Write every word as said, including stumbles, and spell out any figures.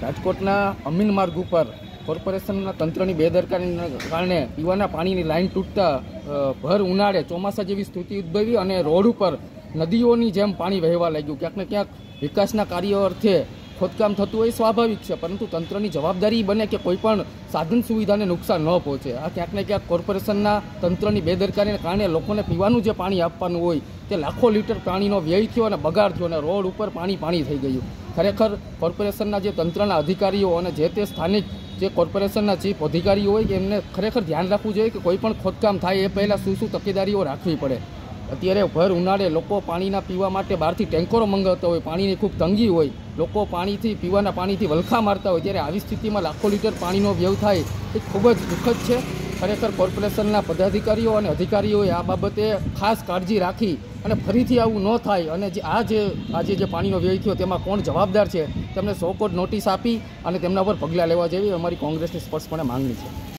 રાજકોટના અમીન માર્ગ ઉપર કોર્પોરેશનના તંત્રની બેદરકારીના કારણે પીવાના પાણીની લાઇન તૂટતા ભર ઉનાળે ચોમાસા જેવી સ્થિતિ ઉદ્ભવી અને રોડ ઉપર નદીઓની જેમ પાણી વહેવા લાગ્યું. ક્યાંક ને ક્યાંક વિકાસના કાર્યો અર્થે ખોદકામ થતું હોય સ્વાભાવિક છે, પરંતુ તંત્રની જવાબદારી બને કે કોઈ પણ સાધન સુવિધાને નુકસાન ન પહોંચે. આ ક્યાંક ને ક્યાંક કોર્પોરેશનના તંત્રની બેદરકારીને કારણે લોકોને પીવાનું જે પાણી આપવાનું હોય તે લાખો લીટર પાણીનો વ્યય થયો અને બગાડ થયો અને રોડ ઉપર પાણી પાણી થઈ ગયું. ખરેખર કોર્પોરેશનના જે તંત્રના અધિકારીઓ અને જે તે સ્થાનિક જે કોર્પોરેશનના ચીફ અધિકારીઓ હોય કે એમને ખરેખર ધ્યાન રાખવું જોઈએ કે કોઈ પણ ખોદકામ થાય એ પહેલાં શું શું તકેદારીઓ રાખવી પડે. અત્યારે ભર ઉનાળે લોકો પાણીના પીવા માટે બહારથી ટેન્કરો મંગાવતા હોય, પાણીની ખૂબ તંગી હોય, લોકો પાણીથી પીવાના પાણીથી વલખા મારતા હોય, ત્યારે આવી સ્થિતિમાં લાખો લીટર પાણીનો વ્યય થાય એ ખૂબ જ દુઃખદ છે. ખરેખર કોર્પોરેશનના પદાધિકારીઓ અને અધિકારીઓએ આ બાબતે ખાસ કાળજી રાખી અને ફરીથી આવું ન થાય અને જે આ જે આજે જે પાણીનો વ્યય થયો તેમાં કોણ જવાબદાર છે તેમને સો કોટ નોટિસ આપી અને તેમના પર પગલાં લેવા જેવી અમારી કોંગ્રેસની સ્પષ્ટપણે માંગણી છે.